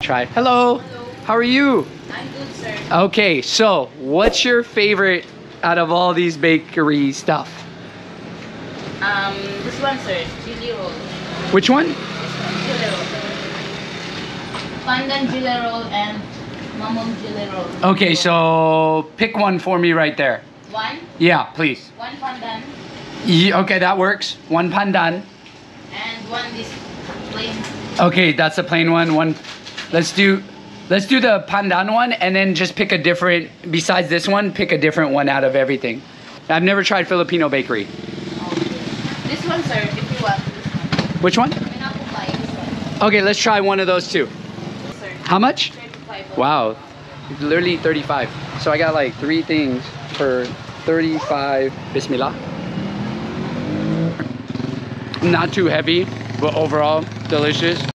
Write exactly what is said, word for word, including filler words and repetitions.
try. Hello. Hello. How are you? I'm good, sir. Okay, so what's your favorite out of all these bakery stuff? Um, this one, sir. Jelly roll. Which one? This one, jelly roll. Pandan jelly roll and mamam jelly roll. Okay, so pick one for me right there. One. Yeah, please. One pandan Ye- okay, that works. One pandan. and one this plain. Okay, that's a plain one. One. Let's do. Let's do the pandan one, and then just pick a different. Besides this one, pick a different one out of everything. I've never tried Filipino bakery. Okay. This one, sir. If you want this one. Which one? Pineapple pie. This one. Okay, let's try one of those two. Sir. How much? thirty-five. Wow, literally thirty-five. So I got like three things for thirty-five. Bismillah. Not too heavy, but overall delicious.